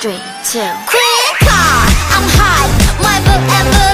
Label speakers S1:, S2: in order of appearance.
S1: 3, 2.
S2: Quick car, I'm hot. My book and book.